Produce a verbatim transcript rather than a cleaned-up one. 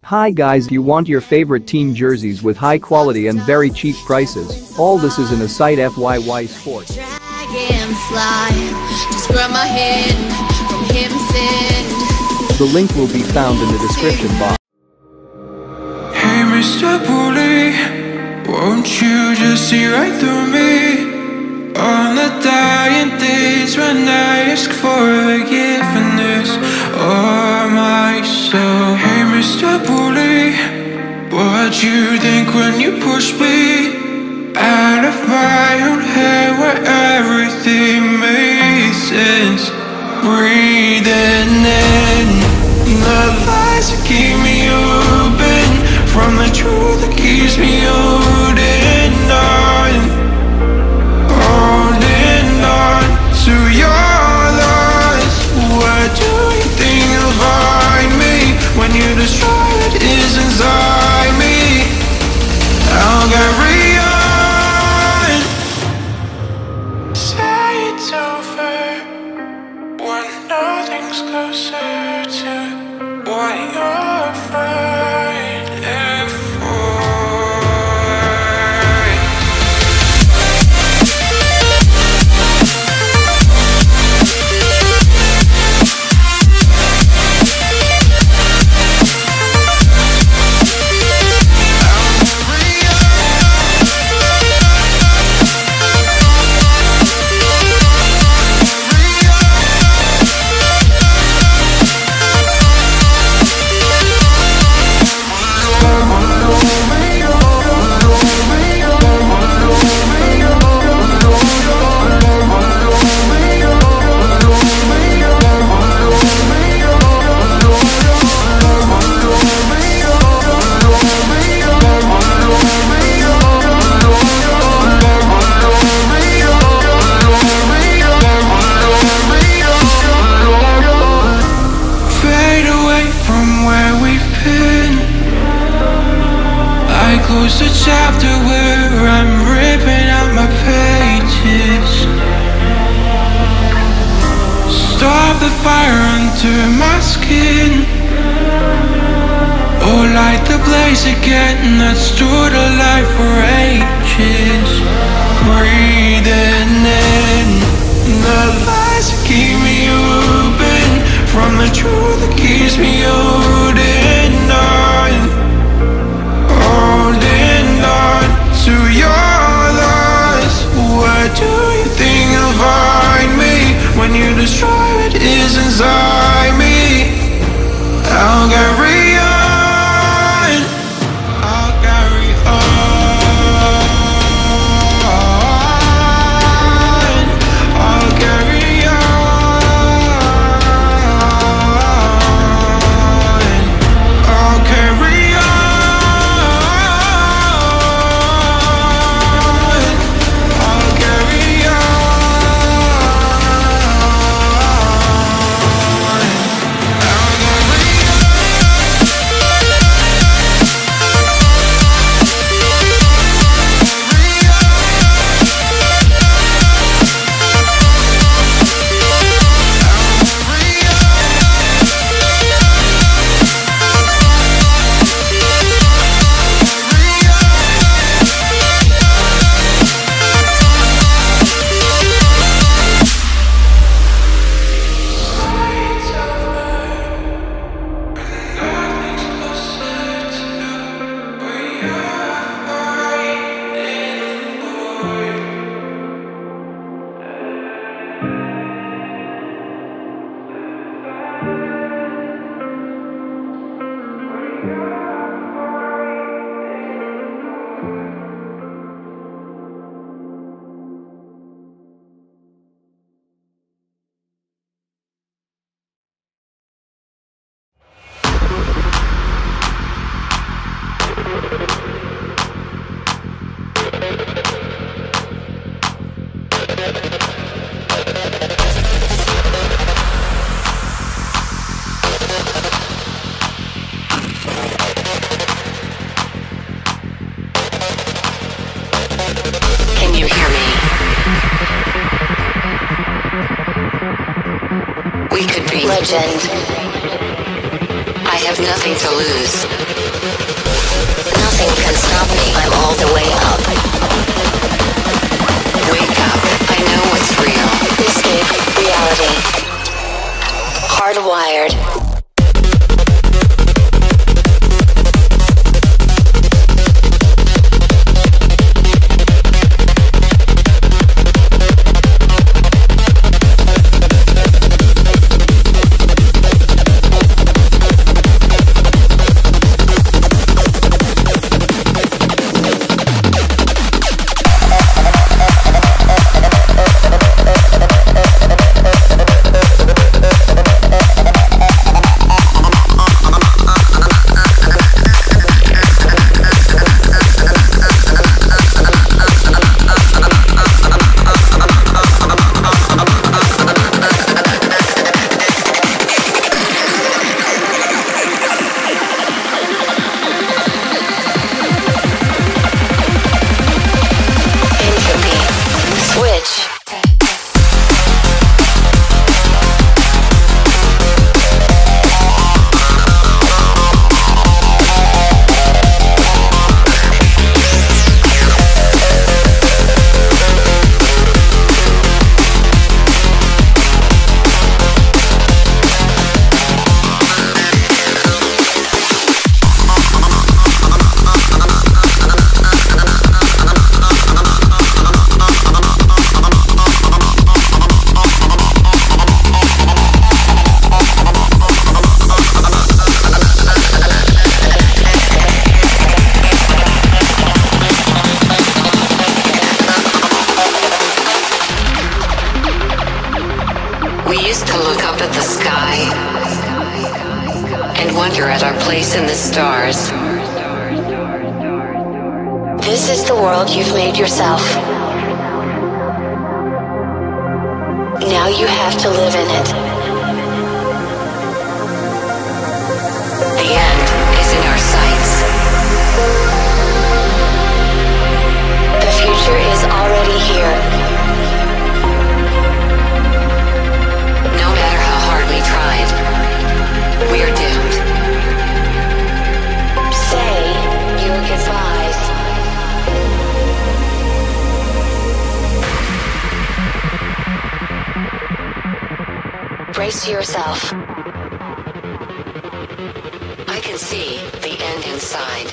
Hi guys, you want your favorite team jerseys with high quality and very cheap prices. All this is in a site F Y Y Sports. The link will be found in the description box. Hey Mister Bully, won't you just see right through me? On the dying days when I ask for forgiveness of myself. Hey Mister Bully, what'd you think when you pushed me out of my own head where everything made sense? Breathing in the lies that keep me open from the truth that keeps me holding on. Holding on to your lies. Where do you think you'll find me when you destroy what is inside me? I'll carry on. Say it's over when nothing's closer to what you're fighting for. Close the chapter where I'm ripping out my pages. Stop the fire under my skin, or light the blaze again that stood alive for ages. Breathing in the lies that keep me open from the truth that keeps me holding on. Holding on to your lies. Where do you think you'll find me when you destroy what is inside me? I'll carry on. I'll carry on. I'll carry on. I'll carry on. legend. I have nothing to lose. Nothing can stop me. I'm all the way up. Wake up. I know what's real. Escape reality. Hardwired. We used to look up at the sky and wonder at our place in the stars. This is the world you've made yourself. Now you have to live in it. The end is in our sights. The future is already here. We tried. We are doomed. Say your goodbyes. Brace yourself. I can see the end in sight.